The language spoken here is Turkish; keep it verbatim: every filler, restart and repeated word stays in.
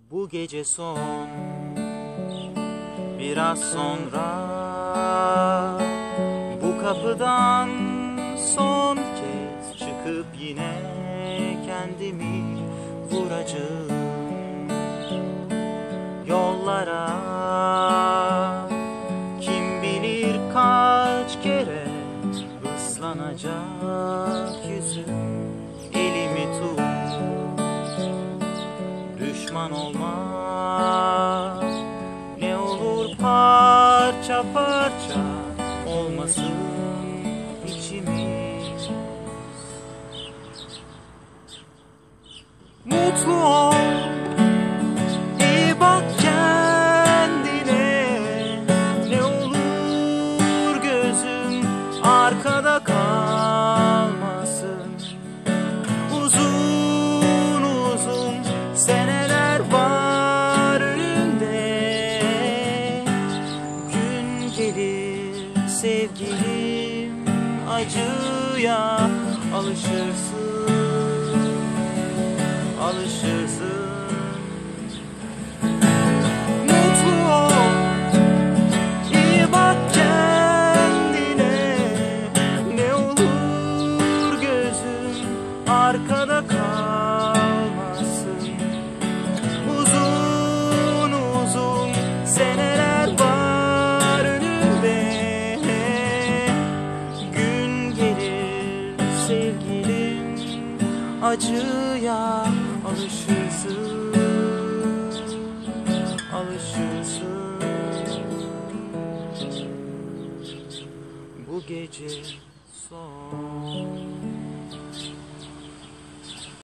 Bu gece son, biraz sonra bu kapıdan son kez çıkıp yine kendimi vuracağım yollara. Kim bilir kaç kere ıslanacak yüzüm. Elimi tut, düşman olma, ne olur parça parça olmasın içimiz. Mutlu ol, iyi bak kendine, ne olur gözüm arkada kalmasın. Uzun uzun seneler var önünde, gün gelir sevgilim, acıya alışırsın, alışırsın. Mutlu ol, iyi bak kendine, ne olur gözün arkada kalmasın. Uzun uzun seneler var önünde, gün gelir sevgilim, acıya alışırsın, alışırsın. Bu gece son.